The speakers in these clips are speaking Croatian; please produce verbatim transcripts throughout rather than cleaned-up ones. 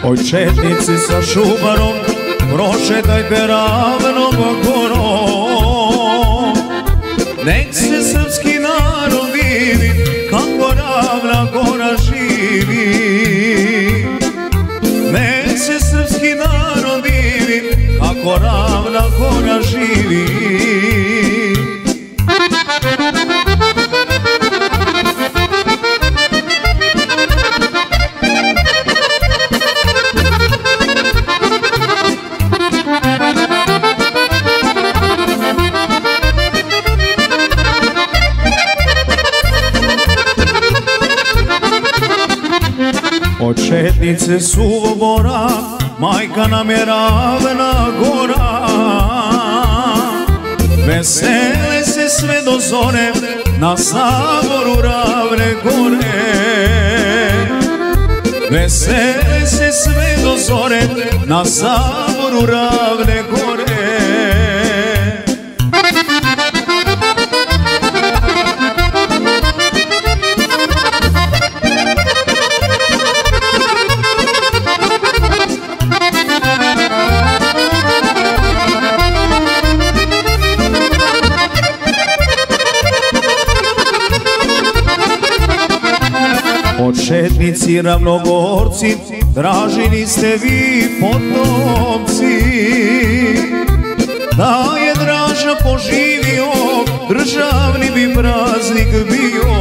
Oj četnici sa šumarom prošetajte ravnom gorom. Nek se srpski narod divi kako ravna gora živi. Nek se srpski narod divi kako ravna gora živi. Od četnice Suvobora majka nam je ravna gora. Vesele se sve do zore na Saboru ravne gore. Vesele se sve do zore na Saboru ravne gore. Četnici ravnogorci, tražili ste vi potomci. Da je Draža poživio, državni bi praznik bio.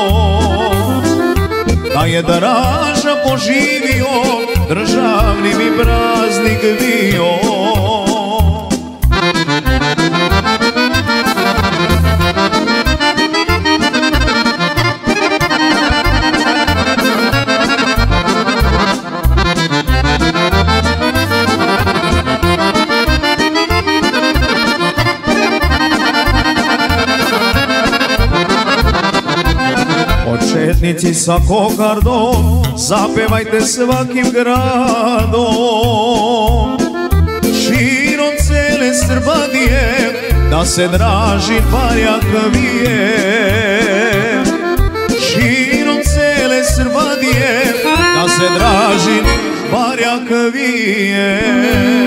Da je Draža poživio, državni bi praznik bio. Četnici sa kokardom, zapevajte svakim gradom. Širom cele Srbadije, da se Dražin barjak vije. Širom cele Srbadije, da se Dražin barjak vije.